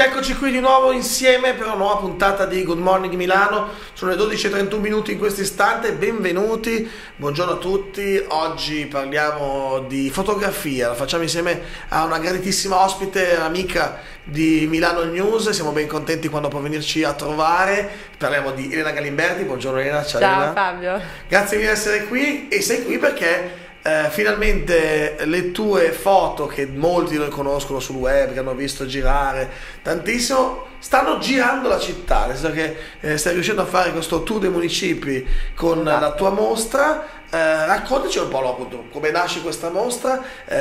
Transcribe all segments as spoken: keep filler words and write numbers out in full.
eccoci qui di nuovo insieme per una nuova puntata di Good Morning Milano. Sono le dodici e trentuno minuti in questo istante, benvenuti, buongiorno a tutti. Oggi parliamo di fotografia, la facciamo insieme a una graditissima ospite, amica di Milano News. Siamo ben contenti quando può venirci a trovare. Parliamo di Elena Galimberti. Buongiorno Elena. Ciao, ciao Elena. Fabio. Grazie di essere qui, e sei qui perché Eh, finalmente le tue foto, che molti noi conoscono sul web, che hanno visto girare tantissimo, stanno girando la città, nel senso che eh, stai riuscendo a fare questo tour dei municipi con esatto. la tua mostra. Eh, raccontaci un po', no, appunto, come nasce questa mostra.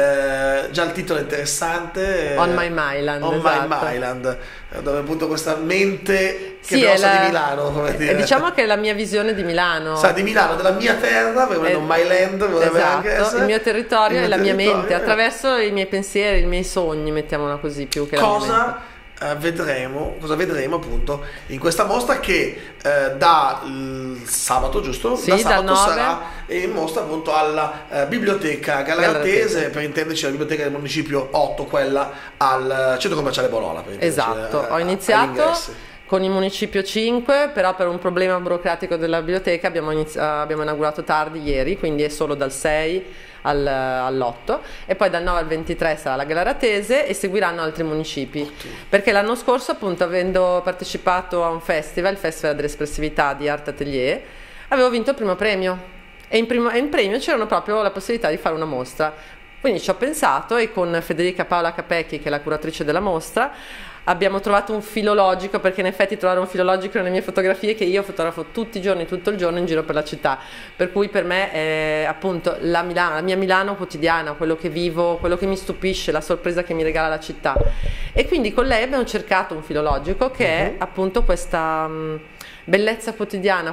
Eh, già il titolo è interessante, On My Myland, On esatto. My Myland, dove appunto questa mente che sì, è la... di Milano, come dire. Diciamo che è la mia visione di Milano. Sa, di Milano, della mia terra, perché eh, non My Land, esatto, anche essere. Il mio territorio il e mio la mia territorio, mente, eh. attraverso i miei pensieri, i miei sogni, mettiamola così, più che la mia mente. Cosa eh, vedremo, cosa vedremo appunto in questa mostra che eh, da il sabato, giusto? Sì, da sabato dal nove. sarà in mostra appunto alla eh, biblioteca Galatese, per intenderci la biblioteca del municipio otto, quella al centro commerciale Bonola, per esatto, eh, ho iniziato all'ingresso. Con il municipio cinque, però per un problema burocratico della biblioteca abbiamo, inizi- abbiamo inaugurato tardi ieri, quindi è solo dal sei al, all'otto, e poi dal nove al ventitré sarà la Galatese e seguiranno altri municipi. Ottimo. Perché l'anno scorso, appunto, avendo partecipato a un festival, il Festival dell'Espressività di Art Atelier, avevo vinto il primo premio e in, primo, e in premio c'erano proprio la possibilità di fare una mostra. Quindi ci ho pensato e con Federica Paola Capecchi, che è la curatrice della mostra, abbiamo trovato un filologico, perché in effetti trovare un filologico nelle mie fotografie, che io fotografo tutti i giorni, tutto il giorno in giro per la città, per cui per me è appunto la, Milano, la mia Milano quotidiana, quello che vivo, quello che mi stupisce, la sorpresa che mi regala la città. E quindi con lei abbiamo cercato un filologico che uh-huh. è appunto questa mh, bellezza quotidiana,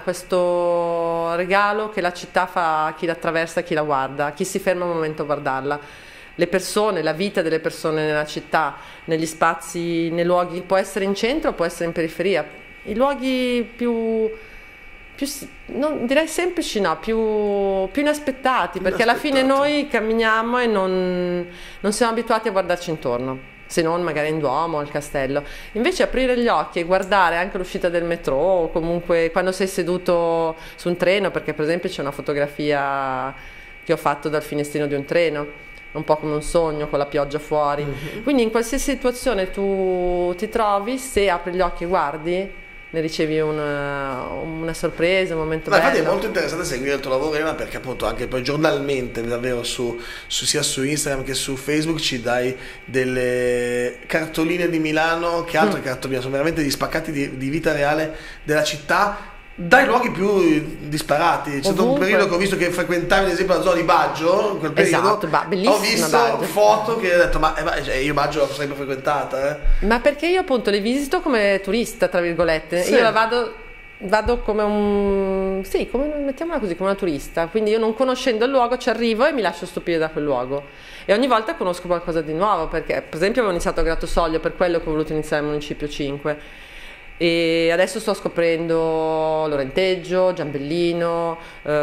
questo regalo che la città fa a chi la attraversa, a chi la guarda, a chi si ferma un momento a guardarla. Le persone, la vita delle persone nella città, negli spazi, nei luoghi, può essere in centro, può essere in periferia. I luoghi più, più non, direi semplici, no, più, più inaspettati, perché alla fine noi camminiamo e non, non siamo abituati a guardarci intorno, se non magari in Duomo o al castello. Invece aprire gli occhi e guardare anche l'uscita del metro, o comunque quando sei seduto su un treno, perché per esempio c'è una fotografia che ho fatto dal finestrino di un treno, un po' come un sogno con la pioggia fuori. Mm-hmm. Quindi in qualsiasi situazione tu ti trovi, se apri gli occhi e guardi, ne ricevi una, una sorpresa, un momento no, bello. Infatti è molto interessante seguire il tuo lavoro, Elena, perché appunto anche poi giornalmente, davvero su, su sia su Instagram che su Facebook, ci dai delle cartoline di Milano, che altre mm. cartoline, sono veramente gli spaccati di, di vita reale della città, dai luoghi più disparati. C'è stato un periodo che ho visto che frequentavi ad esempio la zona di Baggio, in quel periodo, esatto, ba- bellissima, ho visto Baggio. foto che ho detto ma eh, cioè, io Baggio l'ho sempre frequentata, eh. Ma perché io appunto le visito come turista, tra virgolette, sì. Io la vado vado come un sì, come, mettiamola così, come una turista, quindi io non conoscendo il luogo ci arrivo e mi lascio stupire da quel luogo, e ogni volta conosco qualcosa di nuovo, perché per esempio avevo iniziato a Grattosoglio, per quello che ho voluto iniziare al municipio cinque. E adesso sto scoprendo Lorenteggio, Giambellino,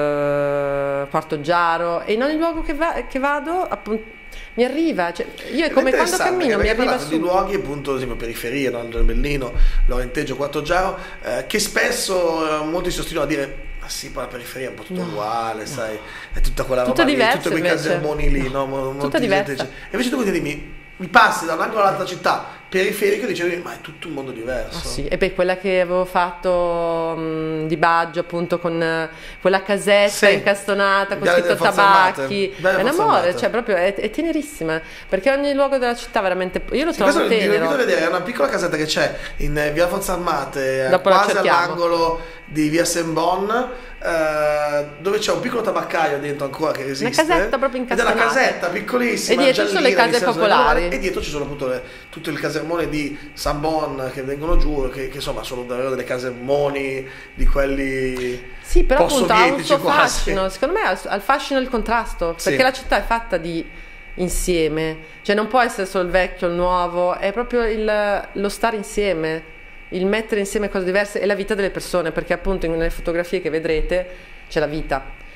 eh, Quartoggiaro, e in ogni luogo che, va, che vado appunto mi arriva, cioè, io è come quando cammino mi arriva su di luoghi appunto, ad esempio periferia, no? Giambellino, Lorenteggio, Quartoggiaro, eh, che spesso eh, molti si ostinano a dire ma sì, poi la periferia è un po' tutto no, uguale, no. sai, è tutta quella tutto roba diverso, lì, tutti quei invece. casermoni lì, no? no Tutta diversa. E invece tu quindi dimmi, mi passi da un angolo all'altra città periferico e dicevi ma è tutto un mondo diverso. Ah, sì. E poi quella che avevo fatto mh, di Baggio, appunto, con uh, quella casetta sì. incastonata con scritto tabacchi, è un amore, cioè proprio è, è tenerissima, perché ogni luogo della città veramente io lo sì, trovo tenero. Vi invito a vedere, è una piccola casetta che c'è in via Forze Armate, dopo quasi all'angolo di via Saint-Bon, eh, dove c'è un piccolo tabaccaio dentro ancora che resiste, una casetta proprio incastonata, ed è una casetta piccolissima, e dietro ci sono le case popolari, e dietro ci sono appunto le, tutto il casermone di Saint-Bon che vengono giù, che, che insomma sono davvero delle casermoni di quelli sì, però appunto ha un suo quasi. fascino, secondo me ha il fascino del contrasto, sì. perché la città è fatta di insieme, cioè non può essere solo il vecchio, il nuovo, è proprio il, lo stare insieme, il mettere insieme cose diverse e la vita delle persone, perché appunto nelle fotografie che vedrete c'è la vita.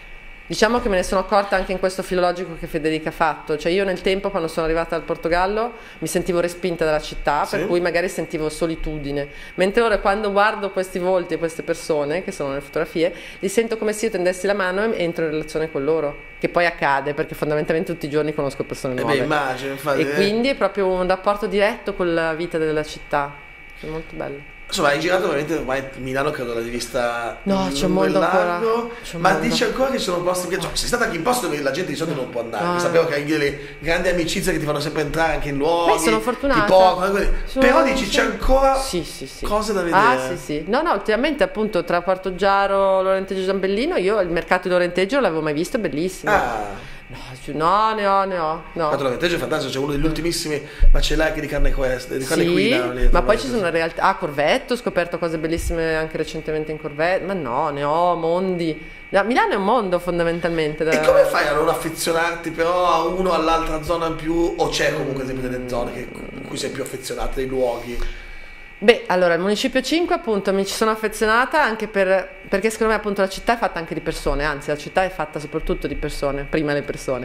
Diciamo che me ne sono accorta anche in questo filologico che Federica ha fatto, cioè io nel tempo quando sono arrivata dal Portogallo mi sentivo respinta dalla città, Sì. per cui magari sentivo solitudine, mentre ora quando guardo questi volti e queste persone che sono nelle fotografie, li sento come se io tendessi la mano e entro in relazione con loro, che poi accade perché fondamentalmente tutti i giorni conosco persone Eh nuove. beh, immagino, infatti, E eh. quindi è proprio un rapporto diretto con la vita della città, è molto bello. Insomma, hai girato veramente ormai Milano, credo l'hai vista No, in c'è un lungo e mondo ancora. largo, C'è un ma mondo. dici ancora che ci sono posti che cioè, sei stata anche in posti dove la gente di solito non può andare. No. Sapevo che hai delle grandi amicizie che ti fanno sempre entrare anche in luoghi. Beh, sono fortunata. Ti portano, così. Sono- Però dici c'è ancora Sì, sì, sì. cose da vedere. Ah, sì, sì. No, no, ultimamente appunto tra Portoggiaro, Lorenteggio e Giambellino, io il mercato di Lorenteggio non l'avevo mai visto, è bellissimo. Ah, No, ci- no, ne ho, ne ho. No. Fatto Lorenteggio è fantastico, c'è uno degli ultimissimi macellai di carne questa, di carne Sì, equina, lì, ma poi ci così. sono realtà. Ah, Corvetto, ho scoperto cose bellissime anche recentemente in Corvetto. Ma no, ne ho mondi. No, Milano è un mondo fondamentalmente. da- E come fai a non affezionarti però a uno o all'altra zona in più? O c'è comunque sempre delle zone che, in cui sei più affezionata, dei luoghi? Beh, allora, il Municipio cinque appunto mi ci sono affezionata anche per, perché secondo me appunto la città è fatta anche di persone, anzi la città è fatta soprattutto di persone, prima le persone.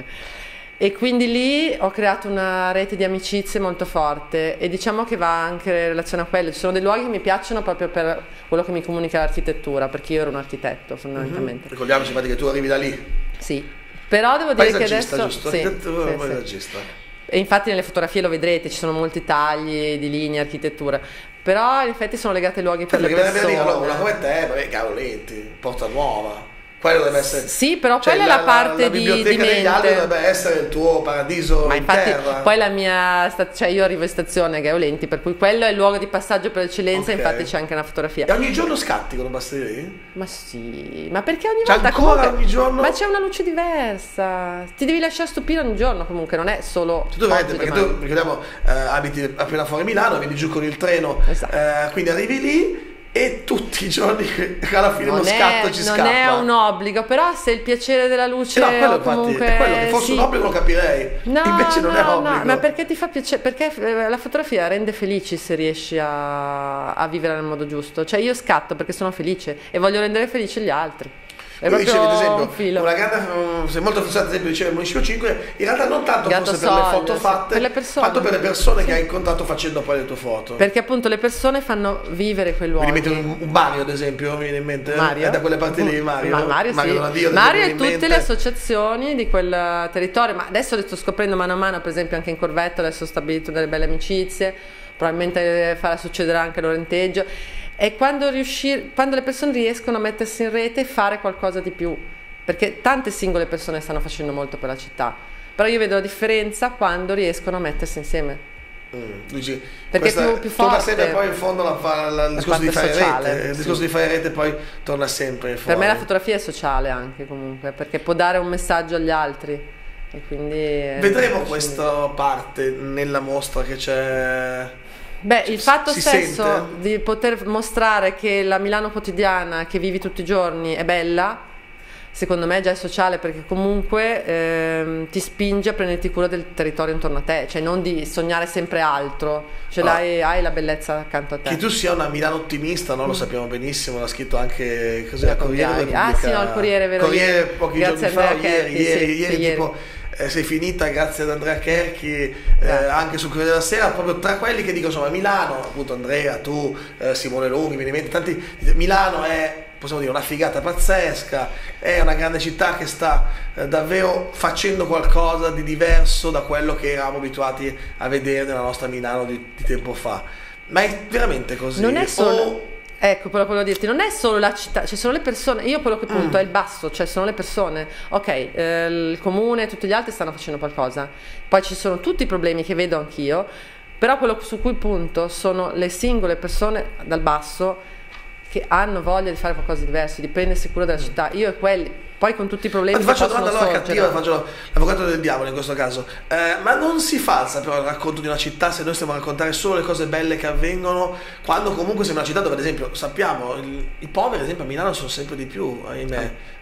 E quindi lì ho creato una rete di amicizie molto forte e diciamo che va anche in relazione a quello. Ci sono dei luoghi che mi piacciono proprio per quello che mi comunica l'architettura, perché io ero un architetto fondamentalmente. Ricordiamoci infatti che tu arrivi da lì. Sì, però devo dire che Paesaggista, adesso... giusto? Sì, Architettura, sì, sì. paesaggista. E infatti nelle fotografie lo vedrete, ci sono molti tagli di linee, architettura, però in effetti sono legate ai luoghi per Perché le viene a dire persone. una come te, vabbè, Cavoletti, Porta Nuova. Quello deve essere. Sì, però cioè, quella è la parte la di- biblioteca di degli mente. altri dovrebbe essere il tuo paradiso Ma in infatti terra. poi la mia sta- cioè io arrivo in stazione a Gaeolenti, per cui quello è il luogo di passaggio per eccellenza, Ok. infatti c'è anche una fotografia. E ogni giorno scatti quando passi lì? Ma sì, ma perché ogni Cioè, volta ancora comunque- ogni giorno? Ma c'è una luce diversa. Ti devi lasciare stupire ogni giorno, comunque non è solo Cioè, tu veramente, oggi, perché domani. tu, ricordiamo, eh, abiti appena fuori Milano, vieni giù con il treno, Esatto. eh, quindi arrivi lì e tutti i giorni alla fine Non uno è, scatto ci non scappa. è un obbligo, però se il piacere della luce Eh no, quello o infatti comunque è quello che fosse sì. un obbligo lo capirei. No, Invece non no, è obbligo. no, ma perché ti fa piacere? Perché eh, la fotografia rende felici se riesci a, a vivere nel modo giusto. Cioè io scatto perché sono felice e voglio rendere felici gli altri. È Quindi proprio dicevi, ad esempio, un filo. una grande, um, sei molto affezionata, ad esempio, diceva il Municipio cinque, in realtà non tanto Gatto forse per le Soglio, foto sì, fatte, per le persone. quanto per le persone che hai incontrato facendo poi le tue foto. Perché appunto le persone fanno vivere quei Mi luoghi. rimetti un, un Mario, ad esempio, mi viene in mente. Mario? È da quelle parti lì, Mario. Ma Mario, sì. Donadio, ad Mario esempio, e mi viene in tutte le mente. associazioni di quel territorio, ma adesso le sto scoprendo mano a mano, per esempio anche in Corvetto adesso ho stabilito delle belle amicizie, probabilmente farà succederà anche a Lorenteggio. È quando, riuscire, quando le persone riescono a mettersi in rete e fare qualcosa di più, perché tante singole persone stanno facendo molto per la città, però io vedo la differenza quando riescono a mettersi insieme. Mm, dici, Perché questa- più- più torna forte- sempre poi in fondo la, fa- la- il discorso di parte fare sociale, rete. Il sì. discorso di fare rete poi torna sempre fuori. Per me la fotografia è sociale anche comunque, perché può dare un messaggio agli altri e quindi eh, Vedremo mi piace questa parte nella mostra che c'è. Beh, il fatto Si stesso sente? di poter mostrare che la Milano quotidiana che vivi tutti i giorni è bella, secondo me già è sociale, perché comunque ehm, ti spinge a prenderti cura del territorio intorno a te, cioè non di sognare sempre altro, ce Ah. l'hai, hai la bellezza accanto a te. Che tu sia una Milano ottimista, no? Lo sappiamo benissimo, l'ha scritto anche così La la Corriere Conviaghi. Repubblica. Ah, sì, no, il Corriere, vero, Corriere ieri. pochi Grazie giorni fa, Andrea ieri, Cherchi, ieri, sì, ieri sì, tipo eh, sei finita grazie ad Andrea Cherchi, eh, Grazie. anche sul Corriere della Sera, proprio tra quelli che dicono insomma Milano, appunto Andrea, tu, eh, Simone Lunghi, mi viene in mente tanti, Milano è, possiamo dire, una figata pazzesca, è una grande città che sta eh, davvero facendo qualcosa di diverso da quello che eravamo abituati a vedere nella nostra Milano di, di tempo fa. Ma è veramente così? Non è solo... O- Ecco, quello che volevo dirti, non è solo la città, cioè sono le persone, io quello che punto Mm. è il basso, cioè sono le persone, ok, eh, il comune e tutti gli altri stanno facendo qualcosa, poi ci sono tutti i problemi che vedo anch'io, però quello su cui punto sono le singole persone dal basso che hanno voglia di fare qualcosa di diverso, di prendersi cura della città, io e quelli, poi con tutti i Ma problemi ti che faccio una possono domanda allora sorgere. cattiva, faccio l'avvocato del diavolo in questo caso. Eh, ma non si falsa però il racconto di una città se noi stiamo a raccontare solo le cose belle che avvengono, quando comunque siamo una città dove, ad esempio, sappiamo, il- i poveri, ad esempio, a Milano sono sempre di più, ahimè.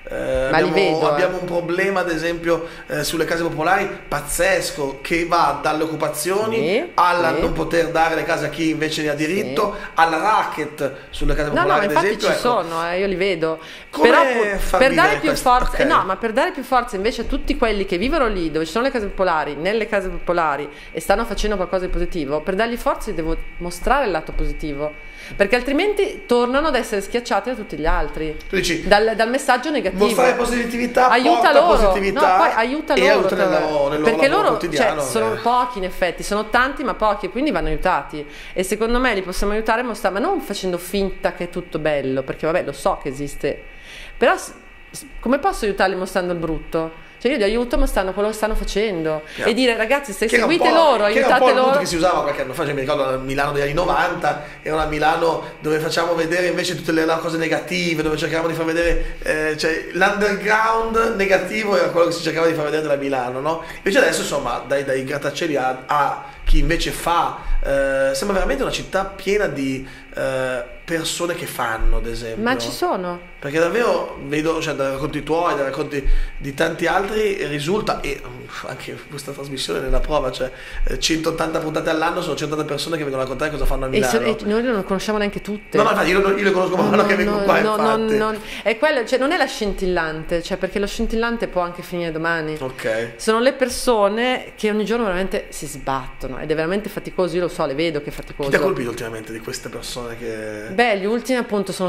eh, Ma li abbiamo, vedo, abbiamo eh. un problema ad esempio eh, sulle case popolari pazzesco, che va dalle occupazioni Sì, alla sì. non poter dare le case a chi invece ne ha diritto, alla racket sulle case No, no, popolari ma ad infatti esempio. ci ecco. sono, eh, io li vedo. Come Però far per vivere dare più questo? forza, Ok. eh, no, ma per dare più forza invece a tutti quelli che vivono lì, dove ci sono le case popolari, nelle case popolari e stanno facendo qualcosa di positivo, per dargli forza gli devo mostrare il lato positivo, perché altrimenti tornano ad essere schiacciati da tutti gli altri. Tu dici, Dal, dal messaggio negativo. mostrare positività aiuta porta loro, positività no, poi aiuta e loro, aiuta nel tra- lavoro, nel loro perché lavoro loro quotidiano, cioè, sono eh. pochi in effetti, sono tanti ma pochi, quindi vanno aiutati e secondo me li possiamo aiutare a mostrare, ma non facendo finta che è tutto bello, perché vabbè lo so che esiste, però s- s- come posso aiutarli mostrando il brutto? Cioè io li aiuto mostrando quello che stanno facendo Chiaro. e dire ragazzi se Che era un seguite po'- loro, che era un po' aiutate il modo loro. che si usava qualche anno fa, cioè, mi ricordo a Milano degli anni novanta, era una Milano dove facciamo vedere invece tutte le, le cose negative, dove cercavamo di far vedere, eh, cioè l'underground negativo era quello che si cercava di far vedere della Milano, no? Invece adesso insomma dai, dai grattacieli a, a chi invece fa, eh, sembra veramente una città piena di eh, persone che fanno, ad esempio. Ma ci sono. Perché davvero vedo, cioè dai racconti tuoi, dai racconti di tanti altri, risulta, e uff, anche questa trasmissione nella prova, cioè eh, centottanta puntate all'anno, sono centottanta persone che vengono a raccontare cosa fanno a E, Milano. so- e noi non conosciamo neanche tutte. No, no, infatti io, non- io le conosco, ma non che vengo qua, no, no, infatti. no, è quello, cioè non è la scintillante, cioè perché lo scintillante può anche finire domani. Ok. Sono le persone che ogni giorno veramente si sbattono ed è veramente faticoso, io lo so, le vedo che è faticoso. Chi ti ha colpito ultimamente di queste persone che... Beh, gli ultimi appunto sono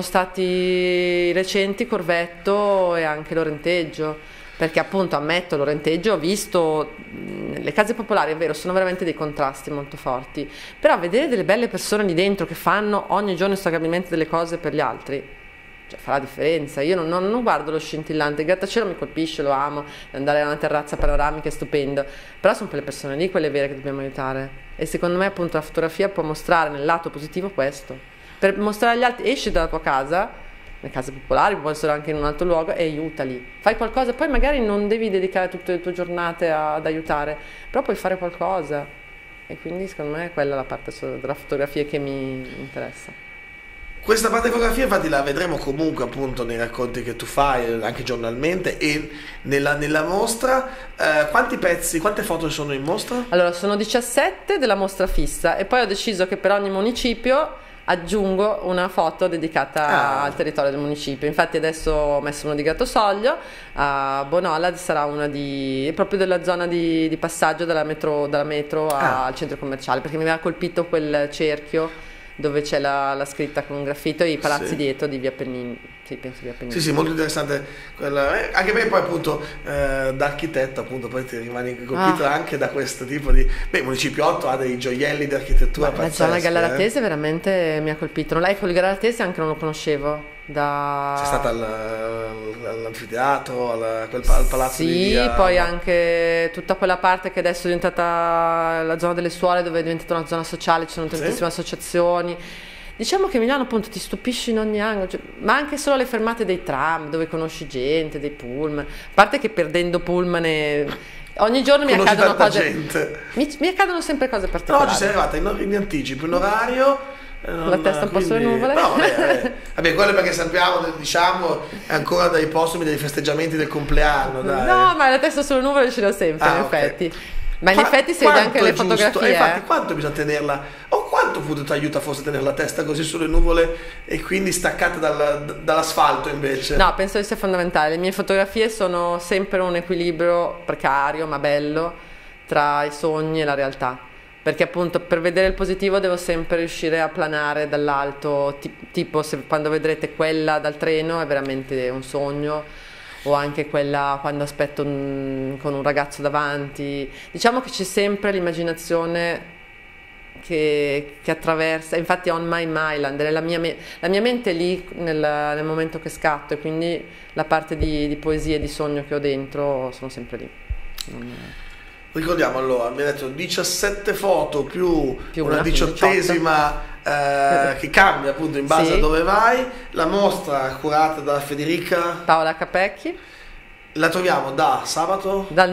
stati recenti, Corvetto e anche Lorenteggio, perché appunto ammetto, Lorenteggio ho visto mh, le case popolari, è vero, sono veramente dei contrasti molto forti, però vedere delle belle persone lì dentro che fanno ogni giorno instagrabilmente delle cose per gli altri, cioè fa la differenza. Io non, non- non guardo lo scintillante, il grattacielo mi colpisce, lo amo, andare a una terrazza panoramica è stupendo, però sono quelle persone lì quelle vere che dobbiamo aiutare e secondo me appunto la fotografia può mostrare nel lato positivo questo, per mostrare agli altri, esci dalla tua casa, le case popolari, può essere anche in un altro luogo e aiutali, fai qualcosa, poi magari non devi dedicare tutte le tue giornate a- ad aiutare, però puoi fare qualcosa e quindi secondo me è quella la parte so- della fotografia che mi interessa. Questa parte di fotografia infatti la vedremo comunque appunto nei racconti che tu fai anche giornalmente e nella, nella mostra. Eh, quanti pezzi, quante foto sono in mostra? Allora, sono diciassette della mostra fissa e poi ho deciso che per ogni municipio aggiungo una foto dedicata Ah. al territorio del municipio. Infatti adesso ho messo una di Gattosoglio, a Bonola sarà una di proprio della zona di, di passaggio dalla metro, dalla metro a- Ah. al centro commerciale, perché mi aveva colpito quel cerchio dove c'è la, la scritta con un graffito e i palazzi Sì. dietro di Via Pennini. Sì, penso Via Pennini. Sì, sì, molto interessante quella, eh, anche perché poi appunto eh, da architetto appunto poi ti rimani colpito Ah. anche da questo tipo di... Beh, il Municipio otto ha dei gioielli di architettura Ma la pazzeschi, zona eh. gallaratese veramente mi ha colpito. Ecco, il gallaratese anche non lo conoscevo. Da... Sei stata al- all'anfiteatro, al, quel, al palazzo Sì, di via... poi anche tutta quella parte che adesso è diventata la zona delle suore, dove è diventata una zona sociale, ci sono tantissime associazioni. Diciamo che Milano appunto ti stupisce in ogni angolo, cioè, ma anche solo le fermate dei tram, dove conosci gente, dei pullman. A parte che perdendo pullman e... ogni giorno mi Conosci accadono tanta cose... gente. Mi, mi accadono sempre cose No, particolari. oggi sei arrivata in, in anticipo, in orario... eh, non- La testa un po' sulle quindi- nuvole. No, vabbè, vabbè. Vabbè, quello è perché sappiamo, diciamo, è ancora dai postumi dei festeggiamenti del compleanno, dai. No, ma la testa sulle nuvole ce l'ho sempre, Ah, in ok. effetti. Ma in Qua- effetti si vede quanto anche è le giusto? fotografie. Eh, infatti, eh. quanto bisogna tenerla? O quanto appunto ti aiuta forse a tenere la testa così sulle nuvole e quindi staccata dal- dall'asfalto invece? No, penso che sia fondamentale. Le mie fotografie sono sempre un equilibrio precario ma bello tra i sogni e la realtà. Perché appunto per vedere il positivo devo sempre riuscire a planare dall'alto, ti- tipo se quando vedrete quella dal treno è veramente un sogno, o anche quella quando aspetto un- con un ragazzo davanti. Diciamo che c'è sempre l'immaginazione che, che attraversa, infatti On My Myland, è la mia, me- la mia mente è lì nel, nel momento che scatto e quindi la parte di, di poesia e di sogno che ho dentro sono sempre lì. Non- Ricordiamo allora, mi ha detto diciassette foto più, Più una una, diciottesima eh, che cambia appunto in base Sì. a dove vai. La mostra curata da Federica, Paola Capecchi, la troviamo da sabato. dal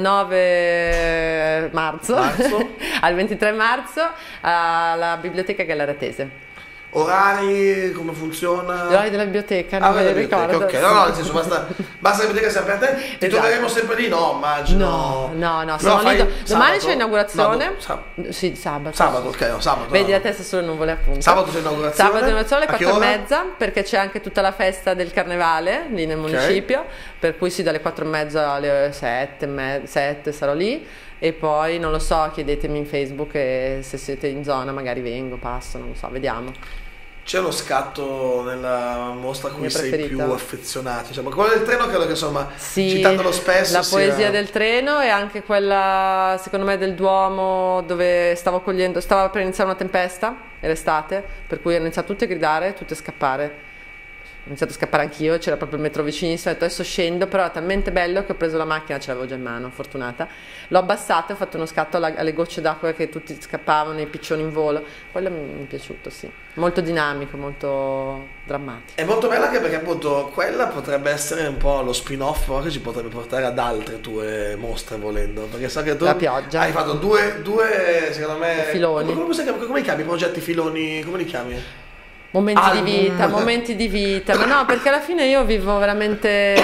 nove marzo, Marzo. al ventitré marzo alla Biblioteca Gallaratese. orari, come funziona? Gli orari della biblioteca, non Ah, me della li biblioteca, ricordo. ok, no, no, nel senso basta, basta la biblioteca sia aperta. Ti Esatto. troveremo sempre lì? No, immagino. No, no, no, Però sono fai lì do- domani sabato? c'è l'inaugurazione. No, sab- Sì, sabato. sabato, ok, no, sabato. Vedi, no. a testa solo nuvole, appunto. Sabato c'è l'inaugurazione. Sabato l'inaugurazione alle A che quattro e ora? mezza, perché c'è anche tutta la festa del carnevale lì nel municipio, per cui sì, dalle quattro e mezza alle sette, me- sette sarò lì. E poi non lo so, chiedetemi in Facebook e se siete in zona magari vengo, passo, non lo so, vediamo. C'è uno scatto nella mostra a cui Mia sei preferita. più affezionato, diciamo. Quello del treno credo che insomma, Sì, citandolo spesso, la poesia sia... del treno e anche quella, secondo me, del Duomo, dove stavo cogliendo, stava per iniziare una tempesta, era estate, per cui hanno iniziato tutti a gridare, tutti a scappare. Ho iniziato a scappare anch'io, c'era proprio il metro vicinissimo, ho detto adesso scendo, però era talmente bello che ho preso la macchina, ce l'avevo già in mano, fortunata, l'ho abbassata e ho fatto uno scatto alla- alle gocce d'acqua che tutti scappavano, i piccioni in volo, quello mi, mi è piaciuto, sì, molto dinamico, molto drammatico. È molto bella anche perché appunto quella potrebbe essere un po' lo spin-off no, che ci potrebbe portare ad altre tue mostre volendo, perché so che tu La pioggia. hai fatto due, due secondo me... Filoni. Come, come, come li chiami i progetti filoni? Come li chiami? Momenti Album. di vita, momenti di vita, ma no, perché alla fine io vivo veramente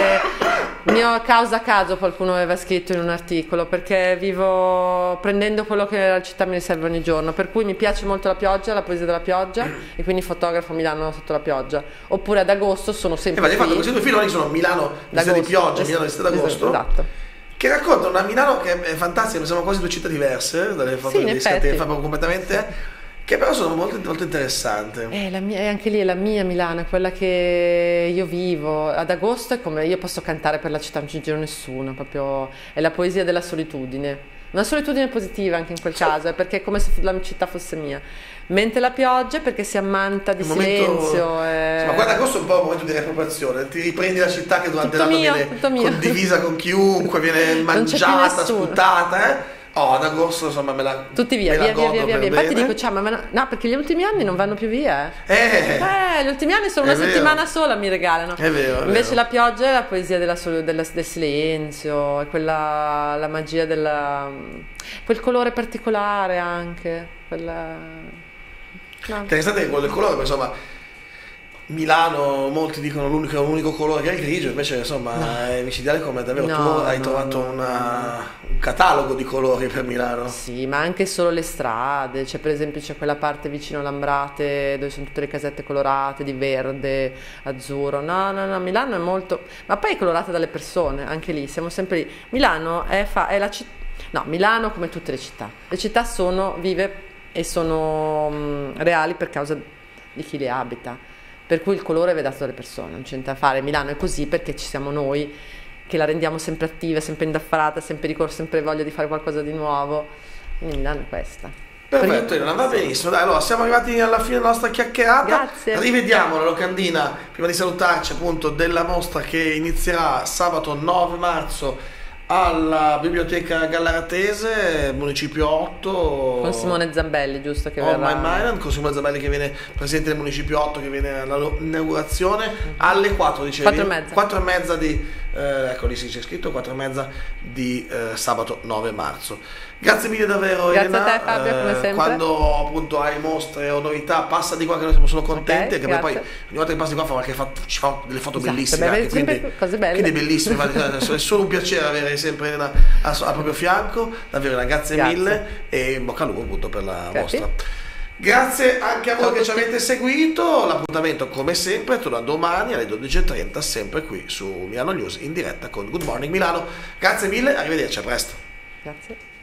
mio causa a caso, qualcuno aveva scritto in un articolo, perché vivo prendendo quello che la città mi serve ogni giorno, per cui mi piace molto la pioggia, la poesia della pioggia e quindi fotografo Milano sotto la pioggia, oppure ad agosto sono E sempre infatti hai qui. fatto questi due filoni che sono Milano, vista di D'agosto. pioggia, Es- Milano, vista d'agosto. Esatto. Che racconta una Milano che è fantastica, siamo quasi due città diverse, dalle foto Sì, in dei scatti effetti. che fa proprio completamente, che però sono molto, molto interessanti. Eh, la mia, e anche lì è la mia Milano, è quella che io vivo. Ad agosto è come io posso cantare per la città, non ci giro nessuno, proprio è la poesia della solitudine. Una solitudine positiva anche in quel caso, è perché è come se la città fosse mia. Mentre la pioggia è perché si ammanta di Un momento- silenzio. E... Ma guarda, agosto è un po' un momento di riappropriazione, ti riprendi la città che durante Tutto l'anno mio, viene tutto mio. condivisa con chiunque, viene Non c'è più mangiata, nessuno. sputata, eh? Oh, ad agosto insomma me la Tutti via, me la via, via, godo via, via, per via. Infatti bene. dico, ciao, ma no, no, perché gli ultimi anni non vanno più via. Eh, Eh, Eh, gli ultimi anni sono È una vero. settimana sola mi regalano. È vero, è Invece vero. la pioggia è la poesia della solo- della- del silenzio, è quella, la magia della... quel colore particolare anche. Quella... no. interessante che quello del colore, perché, insomma, Milano, molti dicono l'unico, l'unico colore che è il grigio, invece insomma è micidiale come davvero No, tu hai no, trovato no, una- un catalogo di colori per Milano. Sì, ma anche solo le strade, c'è per esempio c'è quella parte vicino all'Ambrate dove sono tutte le casette colorate di verde, azzurro. No, no, no, Milano è molto... ma poi è colorata dalle persone, anche lì, siamo sempre lì. Milano è, fa... è la città... No, Milano come tutte le città. Le città sono vive e sono mh, reali per causa di chi le abita. Per cui il colore è dato dalle persone, non c'è niente da fare. Milano è così perché ci siamo noi che la rendiamo sempre attiva, sempre indaffarata, sempre di corso, sempre voglia di fare qualcosa di nuovo. Quindi Milano è questa. Perfetto, Elena, va benissimo. Dai, allora siamo arrivati alla fine della nostra chiacchierata. Grazie. Rivediamo la locandina prima di salutarci appunto della mostra che inizierà sabato nove marzo alla Biblioteca Gallaratese, Municipio otto. Con Simone Zambelli, giusto? Che On verrà... My Mind, con Simone Zabelli che viene presidente del Municipio otto, che viene all'inaugurazione alle quattro, dicevi? Quattro e mezza. quattro e mezza di, eh, ecco lì si c'è scritto, quattro e mezza di eh, sabato nove marzo. Grazie mille davvero, Grazie Elena. a te, Fabio, come sempre. Quando appunto hai mostre o novità, passa di qua che noi siamo solo contenti, Ok, che poi grazie. ogni volta che passi di qua fa qualche fatto- ci fa delle foto Esatto, bellissime. beh, anche, sempre quindi, cose belle. quindi bellissime, infatti, è solo un piacere avere sempre Elena al, al proprio fianco. Davvero, Elena, grazie, Grazie. mille e in bocca al lupo appunto per la Grazie. mostra. Grazie anche a voi Ciao a che ci tutti. avete seguito. L'appuntamento come sempre torna domani alle dodici e trenta, sempre qui su Milano News in diretta con Good Morning Milano. Grazie mille, arrivederci, a presto. Grazie.